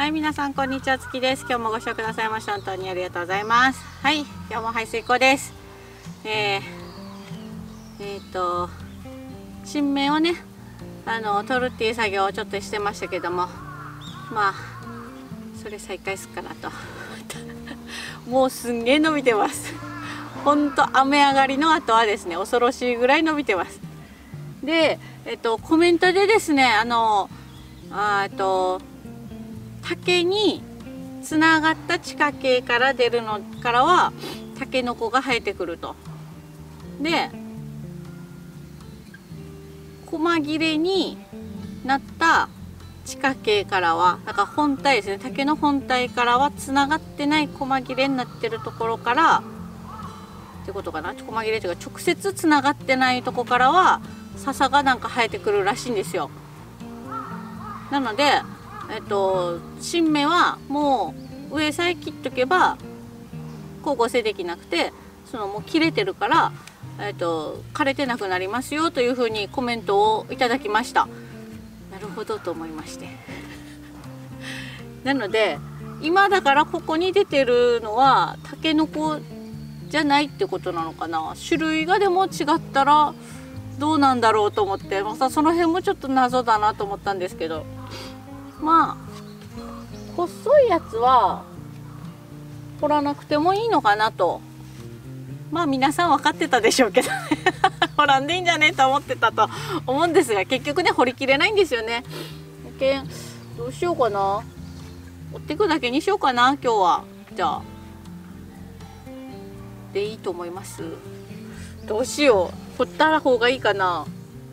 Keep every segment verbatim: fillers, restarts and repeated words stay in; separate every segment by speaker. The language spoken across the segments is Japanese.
Speaker 1: はい、皆さんこんにちは、つきです。今日もご視聴くださいまして本当にありがとうございます。はい、今日も排水溝です。えー、えー、と新芽をね、あの取るっていう作業をちょっとしてましたけども、まあそれ再開するかなと。もうすんげえ伸びてます。ほんと雨上がりの後はですね、恐ろしいぐらい伸びてます。で、えっとコメントでですね、あのあと竹につながった地下茎から出るのからはタケノコが生えてくると。で、細切れになった地下茎からは、だから本体ですね、竹の本体からはつながってない細切れになってるところからってことかな。細切れというか直接つながってないとこからは笹がなんか生えてくるらしいんですよ。なのでえっと新芽はもう上さえ切っとけば光合成できなくて、そのもう切れてるから、えっと枯れてなくなりますよというふうにコメントをいただきました。なるほどと思いまして。なので今だからここに出てるのはタケノコじゃないってことなのかな。種類がでも違ったらどうなんだろうと思って、またその辺もちょっと謎だなと思ったんですけど、まあ細いやつは掘らなくてもいいのかなと、まあ皆さん分かってたでしょうけど掘らんでいいんじゃねえと思ってたと思うんですが、結局ね掘りきれないんですよね。けんどうしようかな、掘っていくだけにしようかな今日は。じゃあでいいと思います。どうしよう、掘った方がいいかな。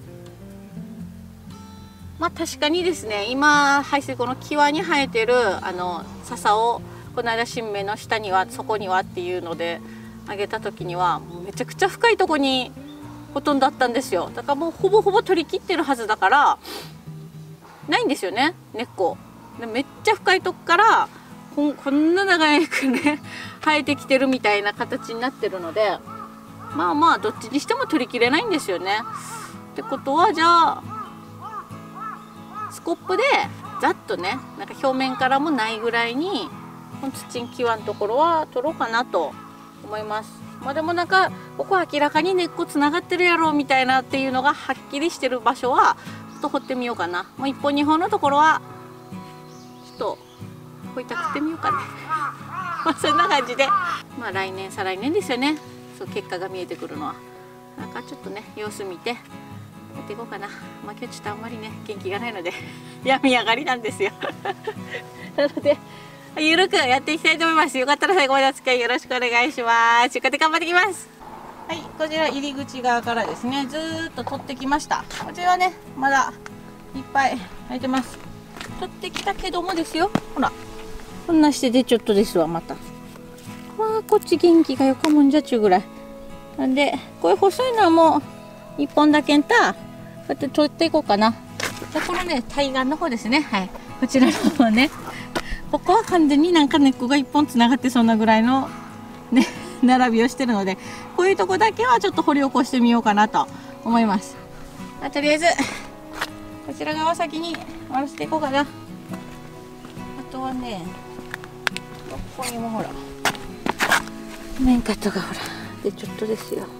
Speaker 1: まあ確かにですね、今排水溝の際に生えてるあの笹をこの間新芽の下にはそこにはっていうのであげた時にはもうめちゃくちゃ深いとこにほとんどあったんですよ。だからもうほぼほぼ取り切ってるはずだからないんですよね、根っこで。めっちゃ深いとこからこん、こんな長くね生えてきてるみたいな形になってるので、まあまあどっちにしても取りきれないんですよね。ってことはじゃあスコップでざっとね、なんか表面からもないぐらいにこの土ん際のところは取ろうかなと思います。まあでもなんかここ明らかに根っこつながってるやろみたいなっていうのがはっきりしてる場所はちょっと掘ってみようかな。もういっぽんにほんのところはちょっと掘りたくてみようかね。まあそんな感じで、まあ来年再来年ですよね、そう結果が見えてくるのは。なんかちょっとね様子見てやっていこうかな。まあ今日ちょっとあんまりね元気がないので病み上がりなんですよ。なのでゆるくやっていきたいと思います。よかったら最後までお付き合いよろしくお願いします。よかった頑張ってきます。はい、こちら入り口側からですねずーっと取ってきました。こちらはねまだいっぱい入ってます。取ってきたけどもですよ、ほらこんなしてでちょっとですわ。またわあこっち元気がよかもんじゃちゅうぐらいなんで、こういう細いのはもういっぽんだけんたこうやって取っていこうかな。じゃこのね対岸の方ですね、はい、こちらの方ね、ここは完全になんか根っこがいっぽんつながってそんなぐらいのね並びをしてるので、こういうとこだけはちょっと掘り起こしてみようかなと思います。まあ、とりあえずこちら側先に終わらせていこうかな。あとはねここにもほら面カットがほらでちょっとですよ。よ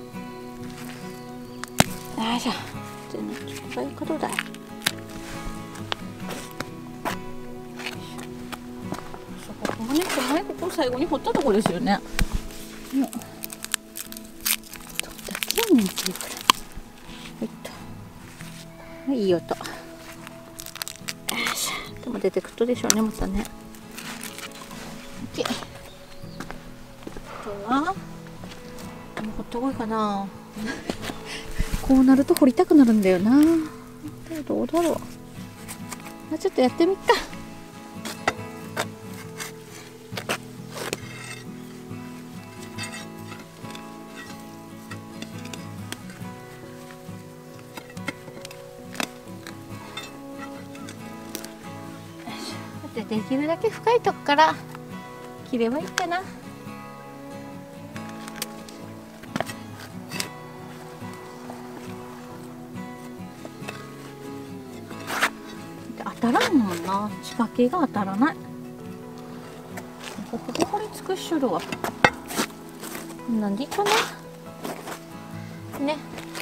Speaker 1: いしょ、全然ちょっとこういうことだよ。ここもね、前ここ最後に掘ったとこですよね。もうどっだけやねんっていうくらい。はいと、はい、いい音。よいしょ、でも出てくるとでしょうね、またね。OK。あとはもう掘った方がいいかな。こうなると掘りたくなるんだよな。どうだろう。まあ、ちょっとやってみっか。で, できるだけ深いとこから切ればいいかな。当たらんもんな、仕掛けが当たらない。 ほぼほり尽くしとるわ。なんでかなね。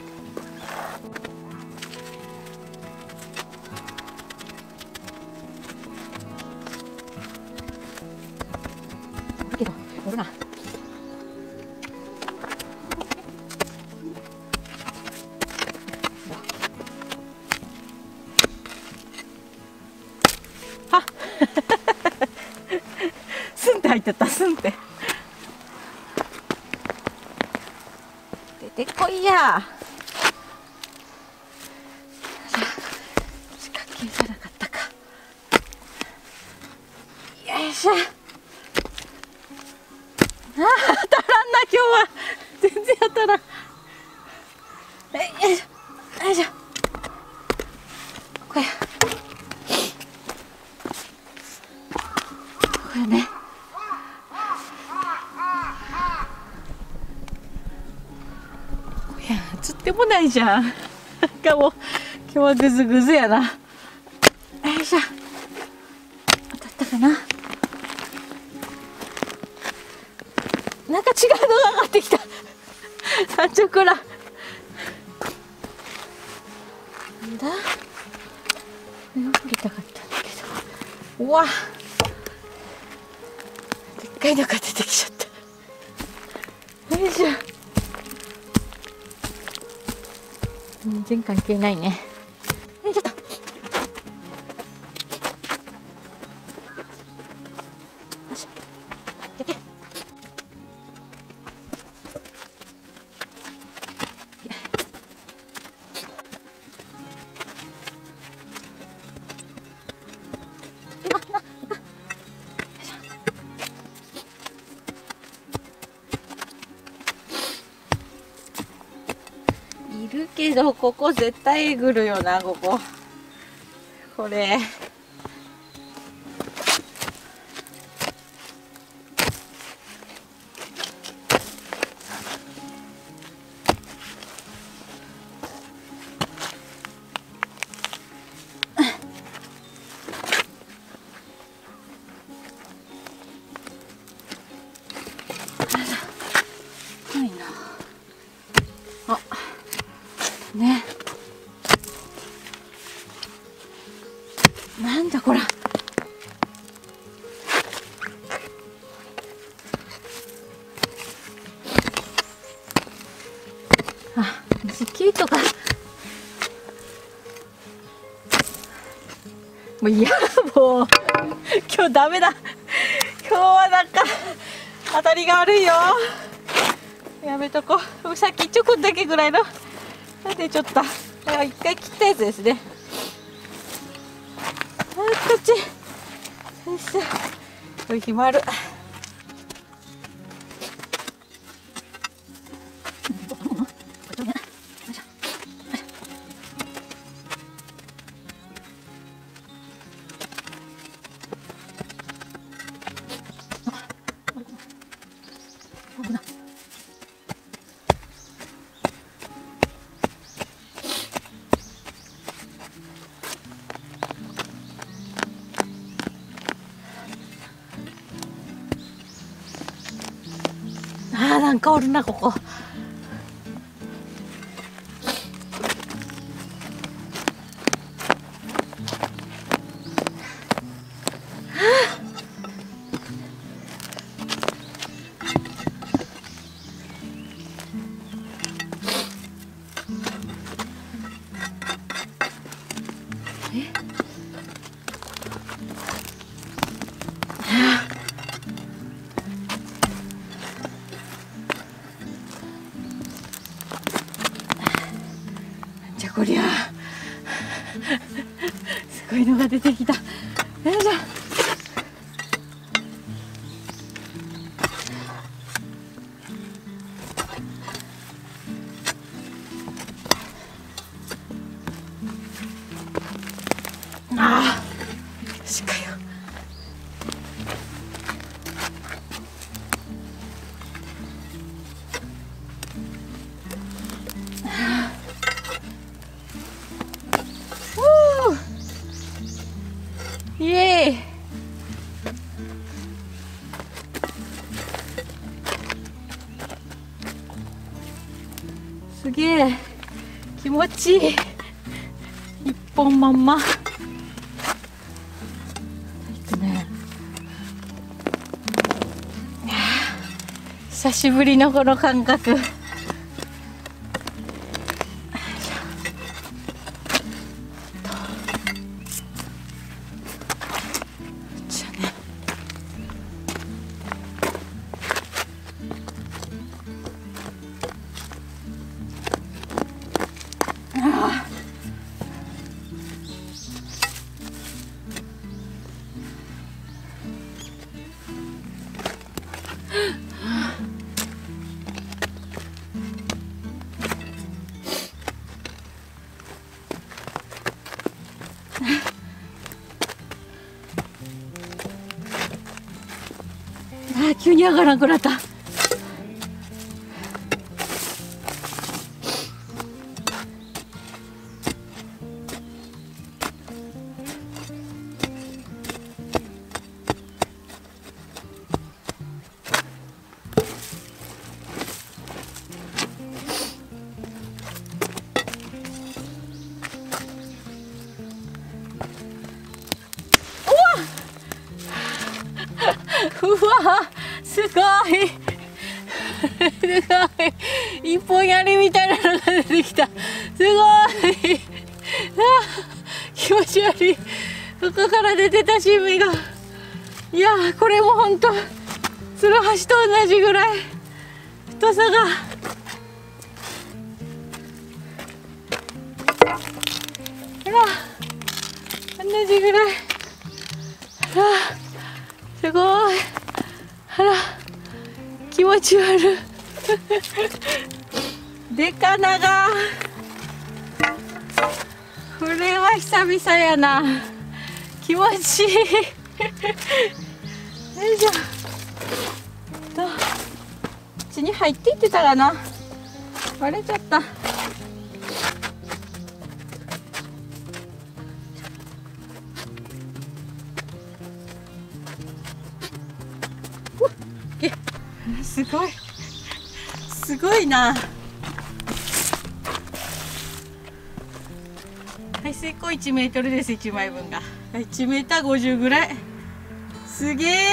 Speaker 1: けどおるな。あスンって入ってた。スンって出てこいや。仕掛けじゃなかったか。よいしょ。あー当たらんな今日は。全然当たらん。よいしょよいしょ。これこれね。いや釣ってもないじゃん。なんかもう今日はグズグズやな。よいしょ。当たったかな。なんか違うのが上がってきた。山頂から。なんだ。これを振りたかったんだけど。うわ。でっかいのが出てきちゃった。よいしょ。全然関係ないね。よいしょっと。よいしょ。でけ。いるけどここ絶対えぐるよな。こここれないなあ。ね。なんだこら。あ、時給とか。もういやもう今日ダメだ。今日はなんか当たりが悪いよ。やめとこう。さっきちょこんだけぐらいの。なんでちょっと一回切ったやつですね。あこっち。よいしょ。これひまる。あーなんかおるなここ。じゃこりゃすごいのが出てきた。よいしょ。ああしかよ。 すげえ気持ちいい。一本まんま。ね、久しぶりのこの感覚。あ、急に上がらなくなった。うわ、すごいすごい、一本槍みたいなのが出てきた。すごいあ、気持ち悪い。ここから出てた新芽が、いやー、これもほんとツルハシと同じぐらい太さが。ほら、同じぐらい。あら、すごい。あら、気持ち悪いでかなが。これは久々やな。気持ちいいよいしょと、こっちに入っていってたかな。割れちゃった。すごいすごいな。排水溝いちメートルです。いちまいぶんがいちメーターごじゅうぐらい。すげえ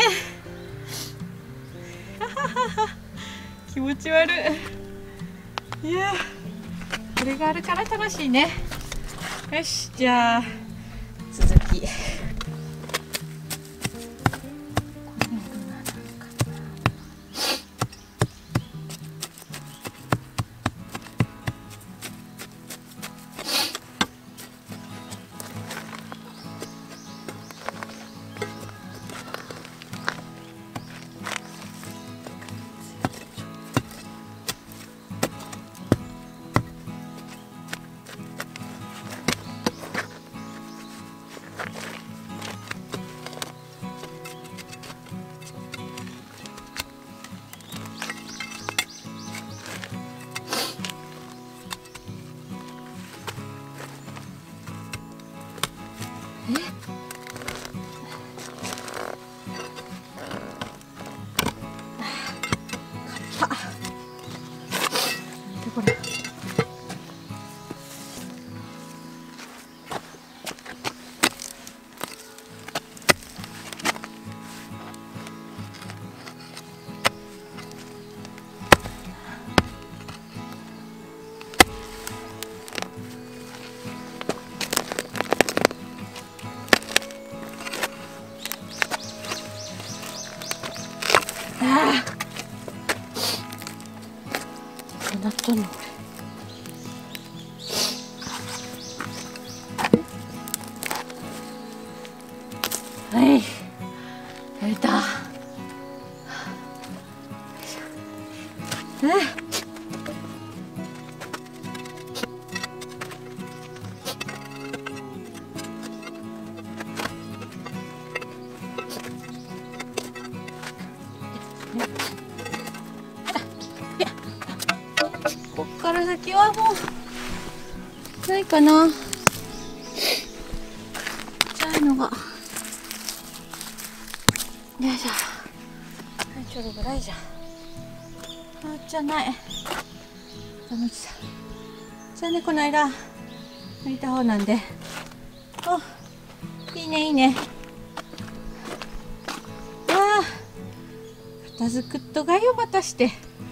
Speaker 1: 気持ち悪い。いや、これがあるから楽しいね。よし、じゃあ続き。これああ、どうなっとんのこれ。はい、やれた。えこっから先はもうないかな。ちっちゃいのが。よいしょ。ちょっとぐらいじゃん。あ、じゃない。ダメだ。 じゃあね、この間抜いた方なんで、お、いいねいいね。ああ、片付くっとがいをまたして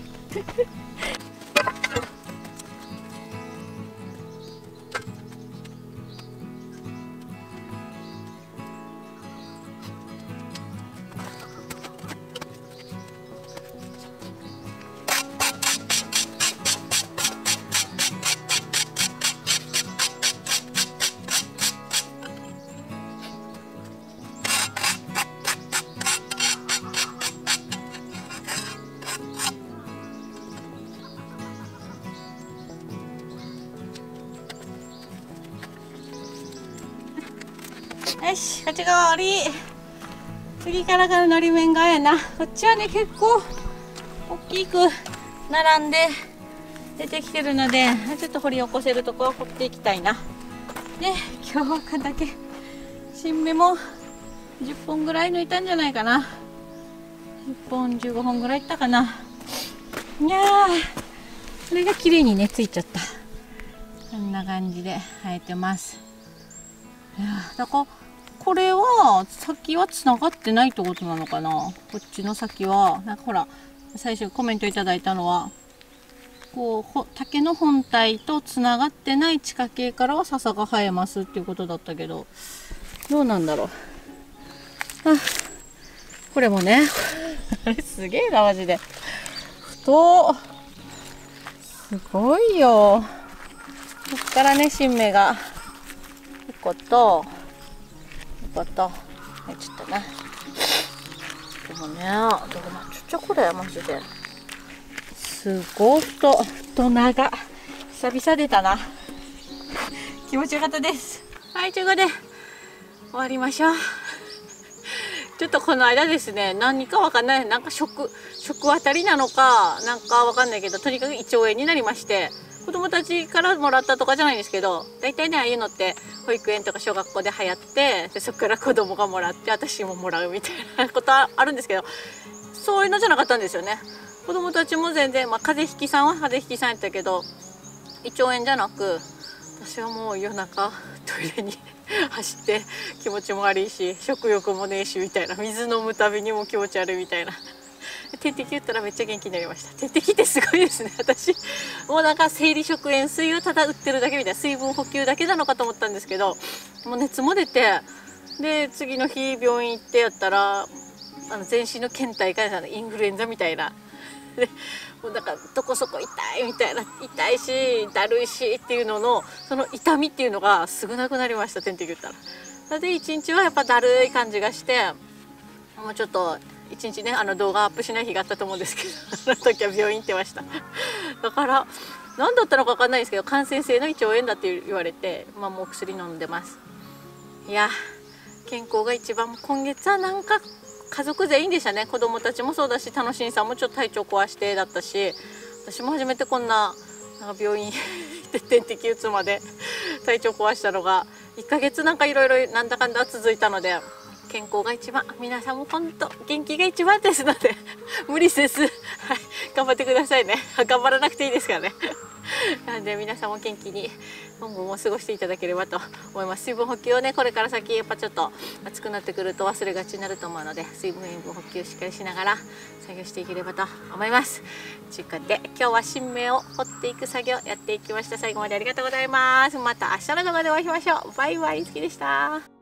Speaker 1: よし、こっちが終わり。次からがのり面側やな。こっちはね、結構大きく並んで出てきてるので、ちょっと掘り起こせるところを掘っていきたいな。で、今日はこんだけ新芽もじゅっぽんぐらい抜いたんじゃないかな。じゅっぽんじゅうごほんぐらいいったかな。いやー、これが綺麗にねついちゃった。こんな感じで生えてます。いやー、だからこれは先はつながってないってことなのかな。こっちの先はなんかほら、最初コメントいただいたのはこうほ竹の本体とつながってない地下茎からは笹が生えますっていうことだったけど、どうなんだろう。あ、これもねすげえなマジで太っ、すごいよ。こっからね新芽がいっことことえちょっとな。でもね、でもちっちゃこれマジですごいと大人が久々出たな。気持ちよかったです。はい、ということで終わりましょう。ちょっとこの間ですね、何かわかんない、なんか食食当たりなのかなんかわかんないけど、とにかく胃腸炎になりまして、子供たちからもらったとかじゃないんですけど、大体ねああいうのって保育園とか小学校で流行って、でそこから子供がもらって私ももらうみたいなことはあるんですけど、そういうのじゃなかったんですよね。子供たちも全然、まあ、風邪ひきさんは風邪ひきさんやったけど胃腸炎じゃなく、私はもう夜中トイレに走って気持ちも悪いし食欲もねえしみたいな、水飲むたびにも気持ち悪いみたいな。点滴打ったらめっちゃ元気になりました。点滴ってすごいですね。私もうなんか生理食塩水をただ打ってるだけみたいな、水分補給だけなのかと思ったんですけど、もう熱も出て、で次の日病院行ってやったらあの全身の倦怠感でインフルエンザみたいな。でもうなんかどこそこ痛いみたいな、痛いしだるいしっていうののその痛みっていうのがすぐなくなりました。点滴打ったら。それで一日はやっぱだるい感じがして、もうちょっと一日ねあの動画アップしない日があったと思うんですけど、その時は病院行ってました。だから何だったのか分かんないですけど、感染性の胃腸炎だって言われて、まあ、もう薬飲んでます。いや健康が一番。今月はなんか家族全員でしたね。子供たちもそうだし、楽しんさんもちょっと体調壊してだったし、私も初めてこんな、なんか病院で点滴打つまで体調壊したのがいっかげつなんかいろいろなんだかんだ続いたので、健康が一番。皆さんも本当元気が一番ですので無理せず、はい、頑張ってくださいね。頑張らなくていいですからね。なんで皆さんも元気に今後も過ごしていただければと思います。水分補給をねこれから先やっぱちょっと暑くなってくると忘れがちになると思うので、水分補給しっかりしながら作業していければと思います。ということで今日は新芽を掘っていく作業やっていきました。最後までありがとうございます。また明日の動画でお会いしましょう。バイバイ。好きでした。